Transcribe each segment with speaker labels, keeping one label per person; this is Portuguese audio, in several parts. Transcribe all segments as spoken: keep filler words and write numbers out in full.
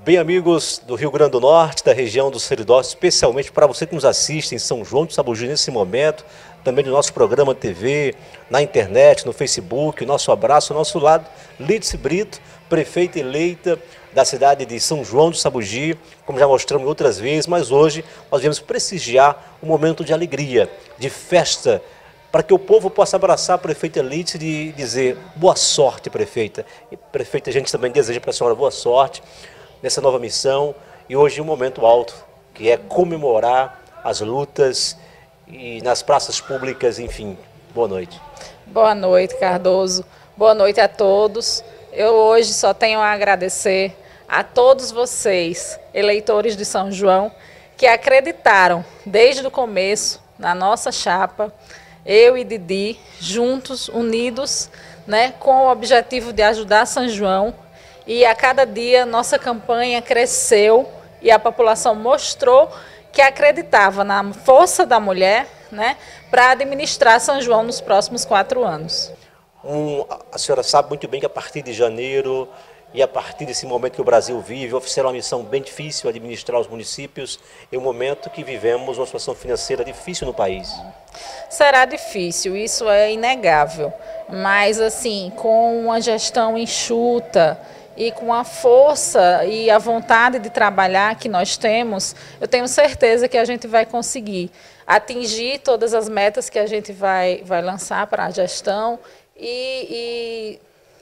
Speaker 1: Bem, amigos do Rio Grande do Norte, da região do Seridó, especialmente para você que nos assiste em São João do Sabugi nesse momento, também do nosso programa T V, na internet, no Facebook, o nosso abraço ao nosso lado, Lídice Brito, prefeita eleita da cidade de São João do Sabugi, como já mostramos outras vezes, mas hoje nós viemos prestigiar um momento de alegria, de festa, para que o povo possa abraçar a prefeita Lídice e dizer boa sorte, prefeita. E, prefeita, a gente também deseja para a senhora boa sorte nessa nova missão, e hoje um momento alto, que é comemorar as lutas e nas praças públicas, enfim. Boa noite.
Speaker 2: Boa noite, Cardoso. Boa noite a todos. Eu hoje só tenho a agradecer a todos vocês, eleitores de São João, que acreditaram desde o começo na nossa chapa, eu e Didi, juntos, unidos, né, com o objetivo de ajudar São João. E a cada dia nossa campanha cresceu e a população mostrou que acreditava na força da mulher, né, para administrar São João nos próximos quatro anos.
Speaker 1: Um, a senhora sabe muito bem que a partir de janeiro e a partir desse momento que o Brasil vive, oferecer uma missão bem difícil, administrar os municípios, em um momento que vivemos uma situação financeira difícil no país.
Speaker 2: Será difícil, isso é inegável, mas assim, com uma gestão enxuta, e com a força e a vontade de trabalhar que nós temos, eu tenho certeza que a gente vai conseguir atingir todas as metas que a gente vai, vai lançar para a gestão e, e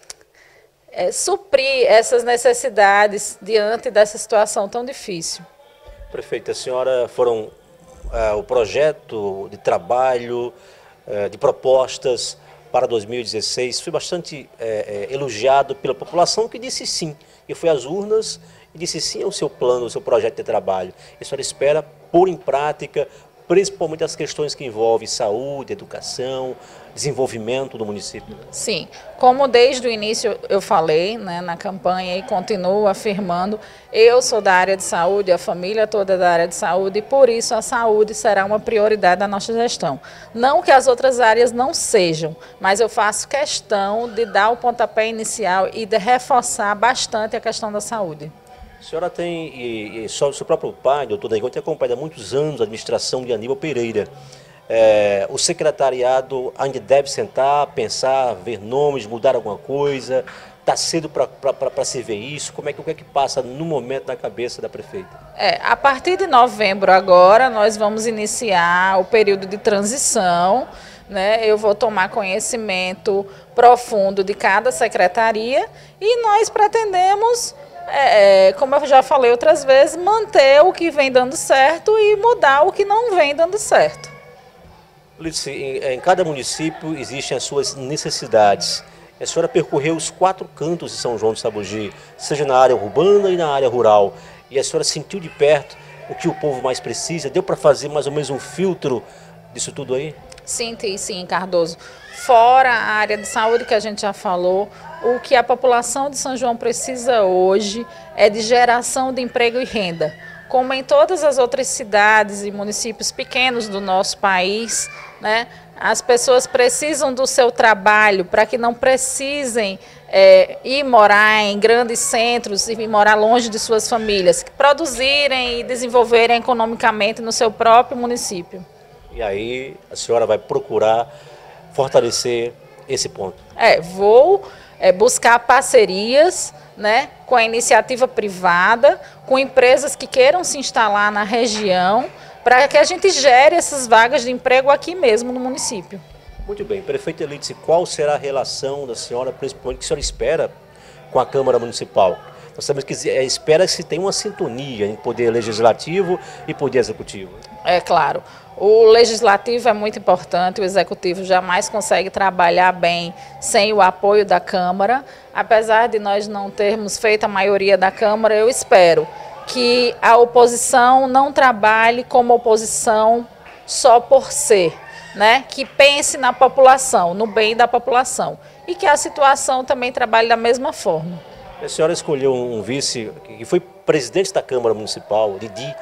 Speaker 2: é, suprir essas necessidades diante dessa situação tão difícil.
Speaker 1: Prefeita, a senhora foram uh, o projeto de trabalho, uh, de propostas para dois mil e dezesseis, foi bastante é, é, elogiado pela população, que disse sim, e foi às urnas e disse sim ao seu plano, ao seu projeto de trabalho. E a senhora espera pôr em prática, principalmente as questões que envolvem saúde, educação, desenvolvimento do município.
Speaker 2: Sim, como desde o início eu falei, né, na campanha e continuo afirmando, eu sou da área de saúde, a família toda é da área de saúde e por isso a saúde será uma prioridade da nossa gestão. Não que as outras áreas não sejam, mas eu faço questão de dar o pontapé inicial e de reforçar bastante a questão da saúde.
Speaker 1: A senhora tem, e, e só o seu próprio pai, doutor Negon, tem acompanhado há muitos anos a administração de Aníbal Pereira. É, o secretariado ainda deve sentar, pensar, ver nomes, mudar alguma coisa? Está cedo para se ver isso? Como é que, o que é que passa no momento na cabeça da prefeita?
Speaker 2: É, a partir de novembro agora, nós vamos iniciar o período de transição, né? Eu vou tomar conhecimento profundo de cada secretaria e nós pretendemos, é, como eu já falei outras vezes, manter o que vem dando certo e mudar o que não vem dando certo.
Speaker 1: Lídice, em, em cada município existem as suas necessidades. A senhora percorreu os quatro cantos de São João do Sabugi, seja na área urbana e na área rural. E a senhora sentiu de perto o que o povo mais precisa? Deu para fazer mais ou menos um filtro disso tudo aí?
Speaker 2: Sim, sim, Cardoso. Fora a área de saúde que a gente já falou, o que a população de São João precisa hoje é de geração de emprego e renda. Como em todas as outras cidades e municípios pequenos do nosso país, né, as pessoas precisam do seu trabalho para que não precisem é, ir morar em grandes centros e morar longe de suas famílias, que produzirem e desenvolverem economicamente no seu próprio município.
Speaker 1: E aí a senhora vai procurar fortalecer esse ponto?
Speaker 2: É, vou é, buscar parcerias, né, com a iniciativa privada, com empresas que queiram se instalar na região, para que a gente gere essas vagas de emprego aqui mesmo no município.
Speaker 1: Muito bem. Prefeita Lídice, qual será a relação da senhora, principalmente, que a senhora espera com a Câmara Municipal? Nós sabemos que espera que se tenha uma sintonia em poder legislativo e poder executivo.
Speaker 2: É claro. O legislativo é muito importante, o executivo jamais consegue trabalhar bem sem o apoio da Câmara. Apesar de nós não termos feito a maioria da Câmara, eu espero que a oposição não trabalhe como oposição só por ser, né? Que pense na população, no bem da população e que a situação também trabalhe da mesma forma.
Speaker 1: A senhora escolheu um vice que foi presidente da Câmara Municipal, Didi,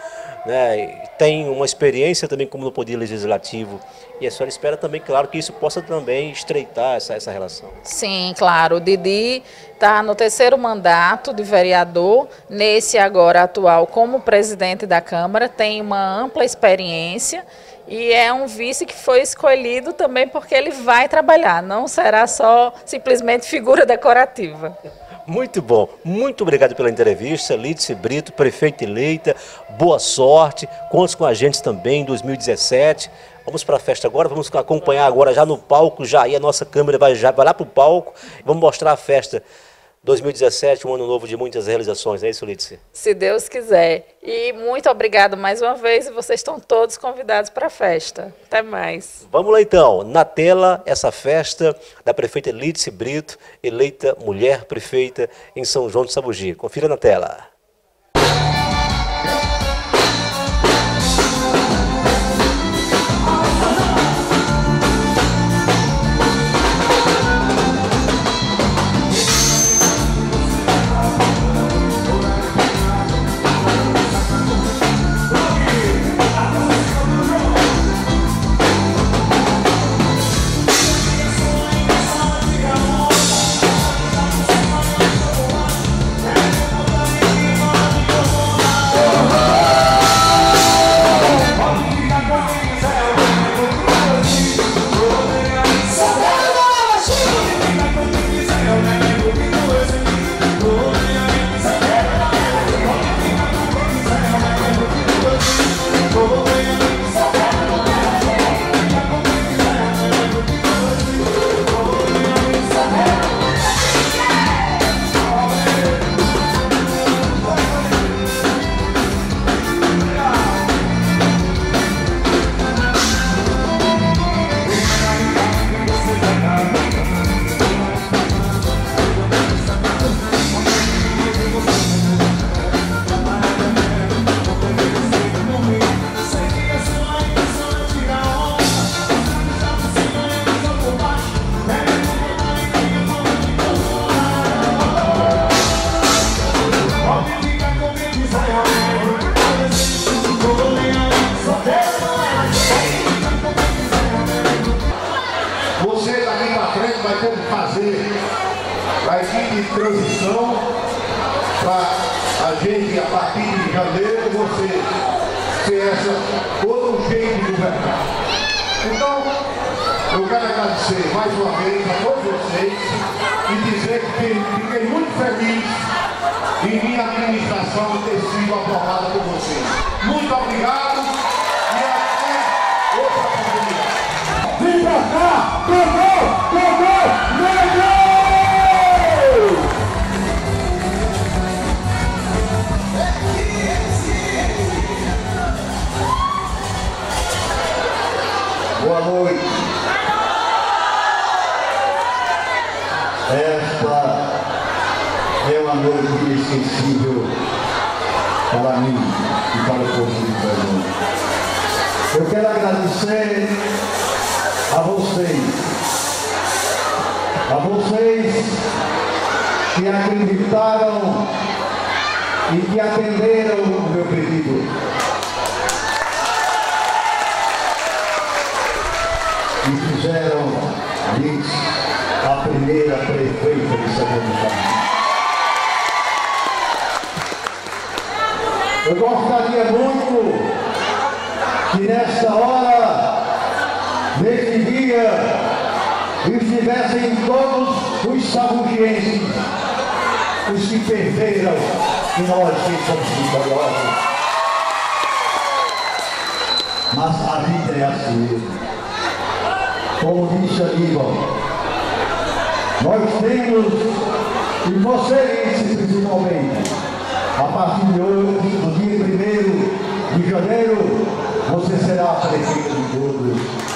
Speaker 1: né? Tem uma experiência também como no Poder Legislativo. E a senhora espera também, claro, que isso possa também estreitar essa, essa relação.
Speaker 2: Sim, claro. O Didi está no terceiro mandato de vereador, nesse agora atual como presidente da Câmara, tem uma ampla experiência e é um vice que foi escolhido também porque ele vai trabalhar, não será só simplesmente figura decorativa.
Speaker 1: Muito bom. Muito obrigado pela entrevista. Lídice Brito, prefeita eleita, boa sorte. Conte com a gente também em dois mil e dezessete. Vamos para a festa agora, vamos acompanhar agora já no palco, já aí a nossa câmera vai, já, vai lá para o palco. Vamos mostrar a festa dois mil e dezessete, um ano novo de muitas realizações, é isso, Lídice?
Speaker 2: Se Deus quiser. E muito obrigado mais uma vez e vocês estão todos convidados para a festa. Até mais.
Speaker 1: Vamos lá então, na tela essa festa da prefeita Lídice Brito, eleita mulher prefeita em São João do Sabugi. Confira na tela.
Speaker 3: a equipe de transição para a gente, a partir de janeiro, você ser essa, outro jeito de governar. Então, eu quero agradecer mais uma vez a todos vocês e dizer que fiquei muito feliz em minha administração ter sido aprovada por vocês. Muito obrigado e até outra oportunidade. Vem pra cá! Gol! Gol! Gol! Boa noite. Esta é uma noite inesquecível para mim e para o povo de Pernambuco. Eu quero agradecer a vocês, a vocês que acreditaram e que atenderam o meu pedido. E fizeram disso a primeira prefeita de São João do Sabugi. Eu gostaria muito que nesta hora, neste dia, estivessem todos os sabugienses, os que perderam e nós que somos vitoriosos. Mas a vida é assim mesmo. Como disse Aníbal, nós temos, e vocês principalmente, a partir de hoje, no dia primeiro de janeiro, você será a prefeita de todos.